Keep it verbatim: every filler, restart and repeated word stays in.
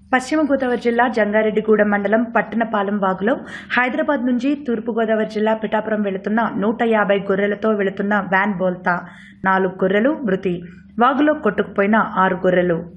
పశ్చిమ గోదావరి జిల్లా జంగారెడ్డిగూడెం మండలం పట్టణపాలెం వాగులో హైదరాబాద్ నుంచి తూర్పు గోదావరి జిల్లా పిఠాపురం వెళుతున్న నూట యాభై గొర్రెలతో వెళుతున్న వ్యాన్ బోల్తా నాలుగు గొర్రెలు మృతి. వాగులో కొట్టుకుపోయిన ఆరు గొర్రెలు.